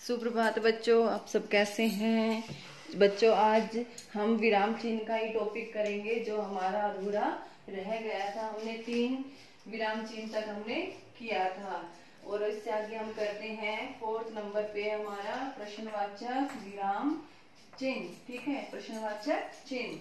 सुप्रभात बच्चों, आप सब कैसे हैं बच्चों। आज हम विराम चिन्ह का ही टॉपिक करेंगे जो हमारा अधूरा रह गया था। हमने 3 विराम चिन्ह तक हमने किया था और इससे आगे हम करते हैं 4th नंबर पे हमारा प्रश्नवाचक विराम चिन्ह। ठीक है, प्रश्नवाचक चिन्ह।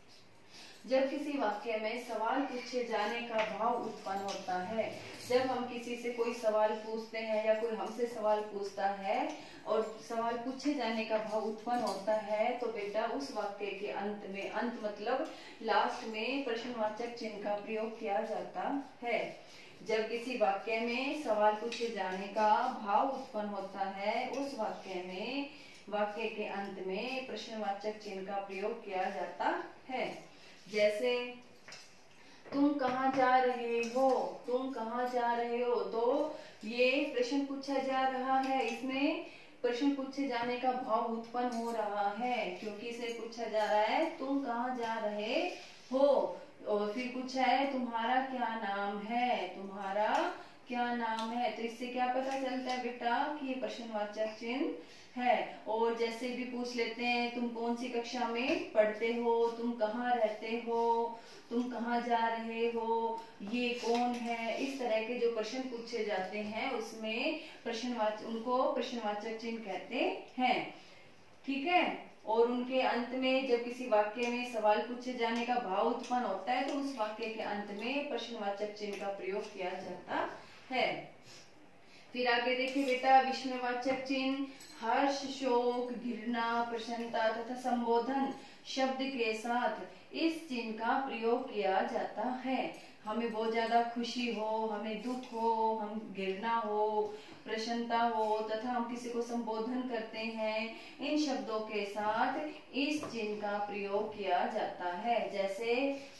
जब किसी वाक्य में सवाल पूछे जाने का भाव उत्पन्न होता है, जब हम किसी से कोई सवाल पूछते हैं या कोई हमसे सवाल पूछता है और सवाल पूछे जाने का भाव उत्पन्न होता है, तो बेटा उस वाक्य के अंत में, अंत मतलब लास्ट में प्रश्नवाचक चिन्ह का प्रयोग किया जाता है। जब किसी वाक्य में सवाल पूछे जाने का भाव उत्पन्न होता है, उस वाक्य में, वाक्य के अंत में प्रश्नवाचक चिन्ह का प्रयोग किया जाता है। जैसे तुम कहाँ जा रहे हो, तुम कहाँ जा रहे हो, तो ये प्रश्न पूछा जा रहा है। इसमें प्रश्न पूछे जाने का भाव उत्पन्न हो रहा है क्योंकि इसे पूछा जा रहा है तुम कहाँ जा रहे हो। और फिर पूछा है तुम्हारा क्या नाम है, तुम्हारा क्या नाम है। तो इससे क्या पता चलता है बेटा कि ये प्रश्नवाचक चिन्ह है। और जैसे भी पूछ लेते हैं तुम कौन सी कक्षा में पढ़ते हो, तुम कहाँ रहते हो, तुम कहाँ जा रहे हो, ये कौन है। इस तरह के जो प्रश्न पूछे जाते हैं उसमें उनको प्रश्नवाचक चिन्ह कहते हैं। ठीक है। और उनके अंत में जब किसी वाक्य में सवाल पूछे जाने का भाव उत्पन्न होता है तो उस वाक्य के अंत में प्रश्नवाचक चिन्ह का प्रयोग किया जाता है। फिर आगे देखिए बेटा, विस्मयवाचक चिन्ह हर्ष, शोक, घृणा, प्रसन्नता तथा संबोधन शब्द के साथ इस चिन्ह का प्रयोग किया जाता है। हमें बहुत ज्यादा खुशी हो, हमें दुख हो, हम घृणा हो, प्रसन्नता हो तथा हम किसी को संबोधन करते हैं, इन शब्दों के साथ इस चिन्ह का प्रयोग किया जाता है। जैसे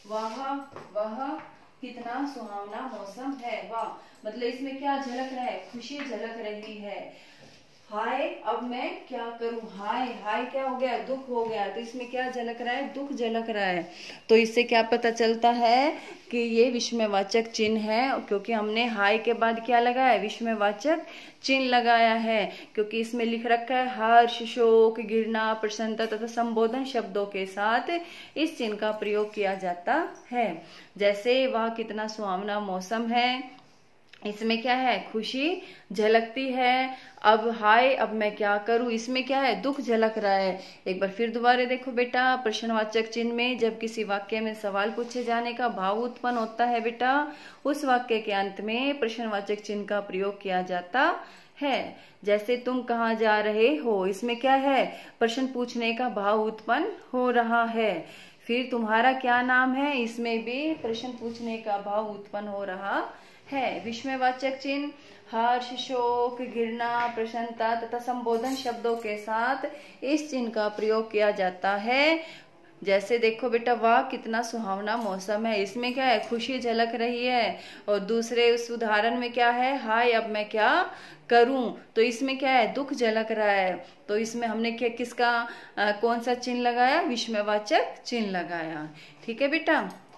वह कितना सुहावना मौसम है। वाह मतलब इसमें क्या झलक रहा है, खुशी झलक रही है। हाय अब मैं क्या करूं, हाय हाय क्या हो गया, दुख हो गया, तो इसमें क्या झलक रहा है, दुख झलक रहा है। तो इससे क्या पता चलता है कि ये विस्मयवाचक चिन्ह है क्योंकि हमने हाय के बाद क्या लगाया, विस्मयवाचक चिन्ह लगाया है। क्योंकि इसमें लिख रखा है हर्ष, शोक, घृणा, प्रसन्नता तथा संबोधन शब्दों के साथ इस चिन्ह का प्रयोग किया जाता है। जैसे वह कितना सुहावना मौसम है, इसमें क्या है, खुशी झलकती है। अब हाय अब मैं क्या करूं, इसमें क्या है, दुख झलक रहा है। एक बार फिर दोबारा देखो बेटा, प्रश्नवाचक चिन्ह में जब किसी वाक्य में सवाल पूछे जाने का भाव उत्पन्न होता है बेटा, उस वाक्य के अंत में प्रश्नवाचक चिन्ह का प्रयोग किया जाता है। जैसे तुम कहाँ जा रहे हो, इसमें क्या है, प्रश्न पूछने का भाव उत्पन्न हो रहा है। फिर तुम्हारा क्या नाम है, इसमें भी प्रश्न पूछने का भाव उत्पन्न हो रहा है। विस्मयवाचक चिन्ह हर्ष, शोक, घृणा, प्रसन्नता तथा संबोधन शब्दों के साथ इस चिन्ह का प्रयोग किया जाता है। जैसे देखो बेटा, वाह कितना सुहावना मौसम है, इसमें क्या है, खुशी झलक रही है। और दूसरे उस उदाहरण में क्या है, हाय अब मैं क्या करूं, तो इसमें क्या है, दुख झलक रहा है। तो इसमें हमने क्या किसका कौन सा चिन्ह लगाया, विस्मयवाचक चिन्ह लगाया। ठीक है बेटा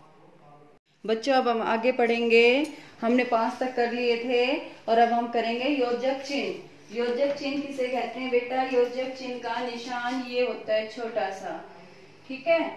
बच्चों, अब हम आगे पढ़ेंगे। हमने 5 तक कर लिए थे और अब हम करेंगे योजक चिन्ह। योजक चिन्ह किसे कहते हैं बेटा, योजक चिन्ह का निशान ये होता है छोटा सा। ठीक है,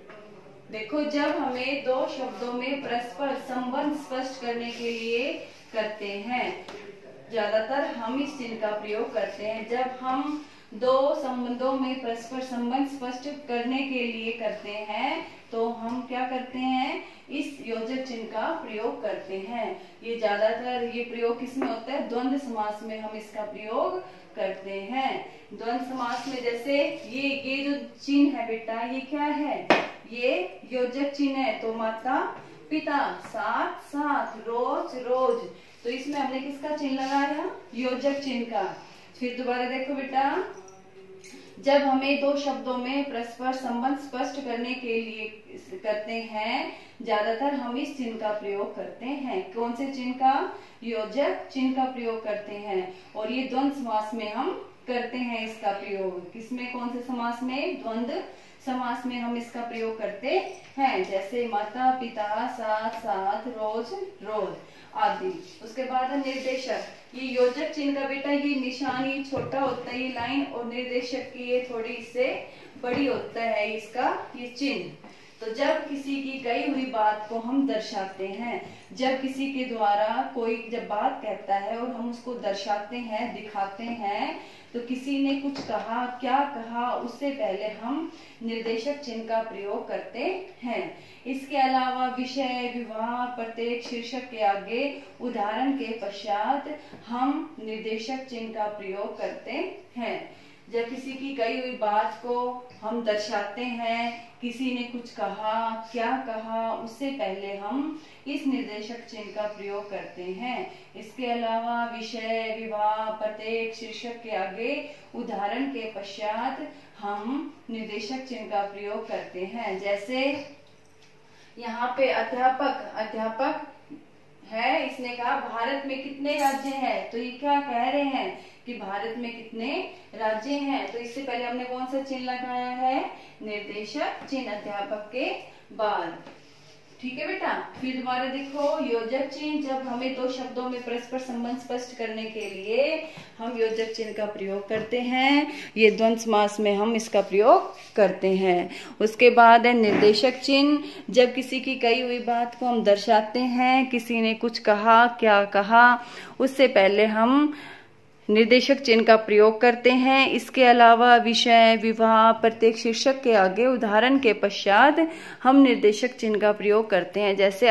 देखो जब हमें 2 शब्दों में परस्पर संबंध स्पष्ट करने के लिए करते हैं, ज्यादातर हम इस चिन्ह का प्रयोग करते हैं। जब हम 2 संबंधों में परस्पर संबंध स्पष्ट करने के लिए करते हैं तो हम क्या करते हैं, इस योजक चिन्ह का प्रयोग करते हैं। ये ज्यादातर ये प्रयोग किसमें होता है, द्वंद्व समास में हम इसका प्रयोग करते हैं। द्वंद्व समास में जैसे ये जो चिन्ह है बेटा, ये क्या है, ये योजक चिन्ह है। तो माता पिता, साथ साथ, रोज रोज, तो इसमें हमने किसका चिन्ह लगाया, योजक चिन्ह का। फिर दोबारा देखो बेटा, जब हमें 2 शब्दों में परस्पर संबंध स्पष्ट करने के लिए करते हैं, ज्यादातर हम इस चिन्ह का प्रयोग करते हैं। कौन से चिन्ह का, योजक चिन्ह का प्रयोग करते हैं। और ये द्वंद्व समास में हम करते हैं इसका प्रयोग। किसमें, कौन से समास में, द्वंद्व समास में हम इसका प्रयोग करते हैं, जैसे माता पिता साथ साथ रोज रोज आदि। उसके बाद है निर्देशक। ये योजक चिन्ह का बेटा ये निशान ये छोटा होता है ये लाइन, और निर्देशक की ये थोड़ी इससे बड़ी होता है इसका ये चिन्ह। तो जब किसी की कही हुई बात को हम दर्शाते हैं, जब किसी के द्वारा कोई जब बात कहता है और हम उसको दर्शाते हैं दिखाते हैं, तो किसी ने कुछ कहा क्या कहा उससे पहले हम निर्देशक चिन्ह का प्रयोग करते हैं। इसके अलावा विषय विवाह प्रत्येक शीर्षक के आगे उदाहरण के पश्चात हम निर्देशक चिन्ह का प्रयोग करते हैं। जब किसी की कही हुई बात को हम दर्शाते हैं, किसी ने कुछ कहा क्या कहा उससे पहले हम इस निर्देशक चिन्ह का प्रयोग करते हैं। इसके अलावा विषय विवाह प्रत्येक शीर्षक के आगे उदाहरण के पश्चात हम निर्देशक चिन्ह का प्रयोग करते हैं। जैसे यहाँ पे अध्यापक है, इसने कहा भारत में कितने राज्य हैं, तो ये क्या कह रहे हैं कि भारत में कितने राज्य हैं। तो इससे पहले हमने कौन सा चिन्ह लगाया है, निर्देशक चिन्ह अध्यापक के बाद। ठीक है बेटा। फिर दोबारा देखो योजक चिन्ह, जब हमें दो शब्दों में परस्पर संबंध स्पष्ट करने के लिए हम योजक चिन्ह का प्रयोग करते हैं, ये द्वंद्व समास में हम इसका प्रयोग करते हैं। उसके बाद है निर्देशक चिन्ह, जब किसी की कही हुई बात को हम दर्शाते हैं, किसी ने कुछ कहा क्या कहा उससे पहले हम निर्देशक चिन्ह का प्रयोग करते हैं। इसके अलावा विषय विवाह प्रत्येक शीर्षक के आगे उदाहरण के पश्चात हम निर्देशक चिन्ह का प्रयोग करते हैं। जैसे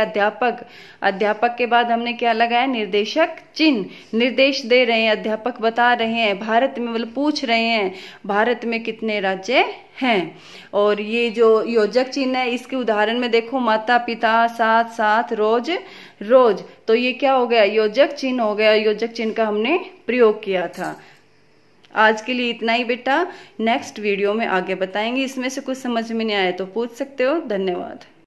अध्यापक के बाद हमने क्या लगाया, निर्देशक चिन्ह। निर्देश दे रहे हैं, अध्यापक बता रहे हैं, भारत में मतलब पूछ रहे हैं भारत में कितने राज्य हैं। और ये जो योजक चिन्ह है इसके उदाहरण में देखो माता पिता साथ साथ रोज रोज, तो ये क्या हो गया, योजक चिन्ह हो गया। योजक चिन्ह का हमने प्रयोग किया था। आज के लिए इतना ही बेटा, नेक्स्ट वीडियो में आगे बताएंगे। इसमें से कुछ समझ में नहीं आया तो पूछ सकते हो। धन्यवाद।